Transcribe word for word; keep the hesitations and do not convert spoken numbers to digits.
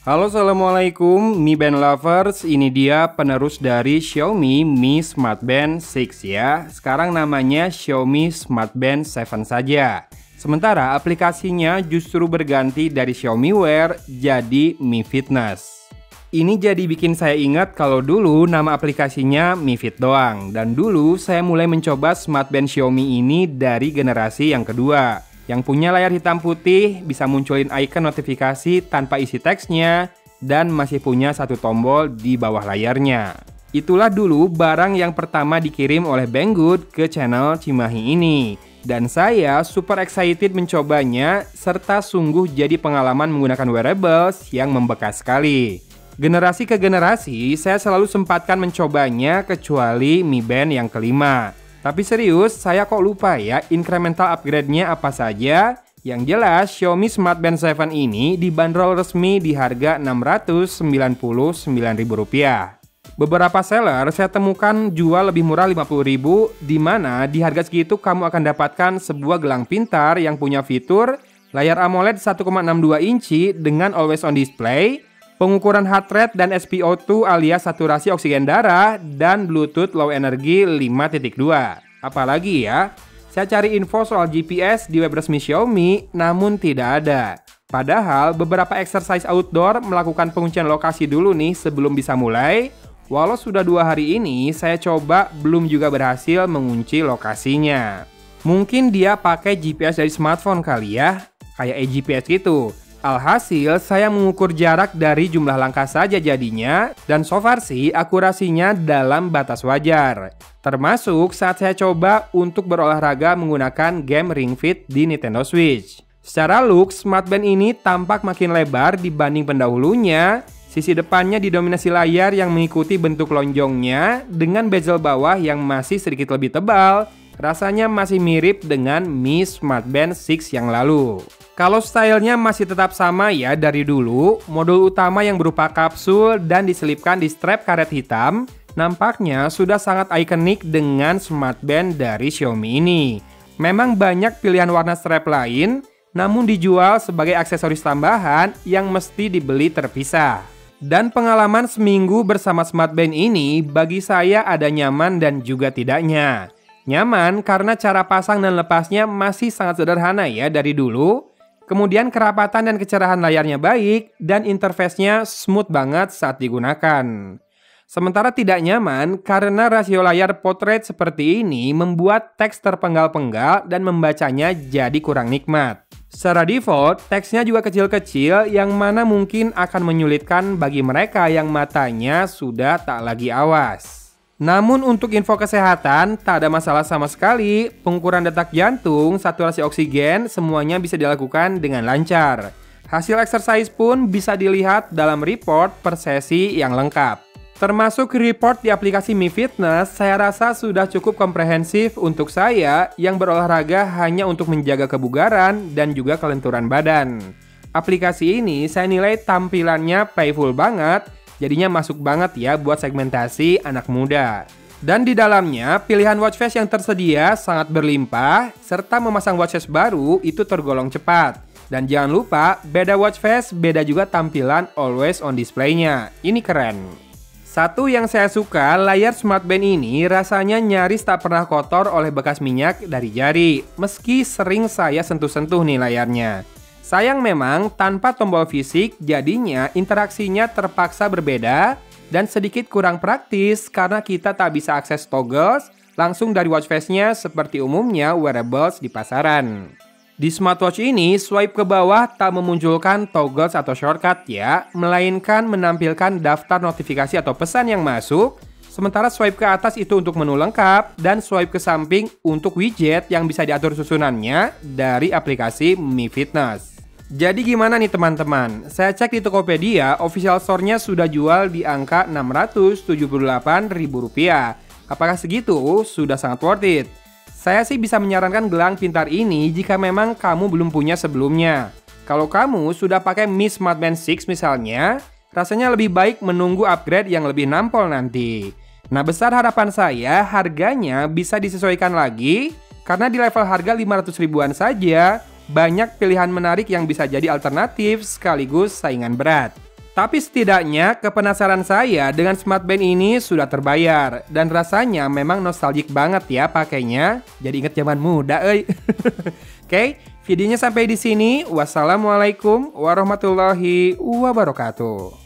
Halo, assalamualaikum Mi Band Lovers. Ini dia penerus dari Xiaomi Mi Smart Band enam ya. Sekarang namanya Xiaomi Smart Band tujuh saja. Sementara aplikasinya justru berganti dari Xiaomi Wear jadi Mi Fitness. Ini jadi bikin saya ingat kalau dulu nama aplikasinya Mi Fit doang. Dan dulu saya mulai mencoba Smart Band Xiaomi ini dari generasi yang kedua, yang punya layar hitam putih, bisa munculin icon notifikasi tanpa isi teksnya, dan masih punya satu tombol di bawah layarnya. Itulah dulu barang yang pertama dikirim oleh Banggood ke channel Cimahi ini. Dan saya super excited mencobanya, serta sungguh jadi pengalaman menggunakan wearables yang membekas sekali. Generasi ke generasi, saya selalu sempatkan mencobanya kecuali Mi Band yang kelima. Tapi serius, saya kok lupa ya incremental upgrade-nya apa saja. Yang jelas, Xiaomi Smart Band tujuh ini dibanderol resmi di harga enam ratus sembilan puluh sembilan ribu rupiah. Beberapa seller saya temukan jual lebih murah lima puluh ribu, di mana di harga segitu kamu akan dapatkan sebuah gelang pintar yang punya fitur layar AMOLED satu koma enam dua inci dengan always on display, pengukuran heart rate dan S P O dua alias saturasi oksigen darah, dan Bluetooth Low Energy lima titik dua. Apalagi ya, saya cari info soal G P S di web resmi Xiaomi, namun tidak ada. Padahal beberapa exercise outdoor melakukan penguncian lokasi dulu nih sebelum bisa mulai. Walau sudah dua hari ini saya coba belum juga berhasil mengunci lokasinya. Mungkin dia pakai G P S dari smartphone kali ya, kayak e G P S gitu. Alhasil, saya mengukur jarak dari jumlah langkah saja jadinya, dan so far sih akurasinya dalam batas wajar. Termasuk saat saya coba untuk berolahraga menggunakan game Ring Fit di Nintendo Switch. Secara look, Smart Band ini tampak makin lebar dibanding pendahulunya. Sisi depannya didominasi layar yang mengikuti bentuk lonjongnya, dengan bezel bawah yang masih sedikit lebih tebal. Rasanya masih mirip dengan Mi Smart Band enam yang lalu. Kalau stylenya masih tetap sama ya dari dulu, modul utama yang berupa kapsul dan diselipkan di strap karet hitam, nampaknya sudah sangat ikonik dengan Smart Band dari Xiaomi ini. Memang banyak pilihan warna strap lain, namun dijual sebagai aksesoris tambahan yang mesti dibeli terpisah. Dan pengalaman seminggu bersama Smart Band ini bagi saya ada nyaman dan juga tidaknya. Nyaman karena cara pasang dan lepasnya masih sangat sederhana ya dari dulu. Kemudian kerapatan dan kecerahan layarnya baik, dan interface-nya smooth banget saat digunakan. Sementara tidak nyaman karena rasio layar portrait seperti ini membuat teks terpenggal-penggal dan membacanya jadi kurang nikmat. Secara default, teksnya juga kecil-kecil yang mana mungkin akan menyulitkan bagi mereka yang matanya sudah tak lagi awas. Namun untuk info kesehatan, tak ada masalah sama sekali. Pengukuran detak jantung, saturasi oksigen, semuanya bisa dilakukan dengan lancar. Hasil exercise pun bisa dilihat dalam report per sesi yang lengkap. Termasuk report di aplikasi Mi Fitness, saya rasa sudah cukup komprehensif untuk saya yang berolahraga hanya untuk menjaga kebugaran dan juga kelenturan badan. Aplikasi ini saya nilai tampilannya playful banget, jadinya masuk banget ya buat segmentasi anak muda. Dan di dalamnya, pilihan watch face yang tersedia sangat berlimpah, serta memasang watch face baru itu tergolong cepat. Dan jangan lupa, beda watch face, beda juga tampilan always on display-nya. Ini keren. Satu yang saya suka, layar Smart Band ini rasanya nyaris tak pernah kotor oleh bekas minyak dari jari, meski sering saya sentuh-sentuh nih layarnya. Sayang memang tanpa tombol fisik, jadinya interaksinya terpaksa berbeda dan sedikit kurang praktis karena kita tak bisa akses toggles langsung dari watch face-nya seperti umumnya wearables di pasaran. Di smartwatch ini, swipe ke bawah tak memunculkan toggles atau shortcut ya, melainkan menampilkan daftar notifikasi atau pesan yang masuk, sementara swipe ke atas itu untuk menu lengkap, dan swipe ke samping untuk widget yang bisa diatur susunannya dari aplikasi Mi Fitness. Jadi gimana nih teman-teman? Saya cek di Tokopedia, official store-nya sudah jual di angka enam ratus tujuh puluh delapan ribu rupiah. Apakah segitu? Sudah sangat worth it. Saya sih bisa menyarankan gelang pintar ini jika memang kamu belum punya sebelumnya. Kalau kamu sudah pakai Mi Smart Band enam misalnya, rasanya lebih baik menunggu upgrade yang lebih nampol nanti. Nah, besar harapan saya harganya bisa disesuaikan lagi, karena di level harga lima ratus ribuan saja, banyak pilihan menarik yang bisa jadi alternatif sekaligus saingan berat. Tapi setidaknya kepenasaran saya dengan Smart Band ini sudah terbayar. Dan rasanya memang nostalgic banget ya pakainya. Jadi inget zaman muda euy. Oke, videonya sampai di sini. Wassalamualaikum warahmatullahi wabarakatuh.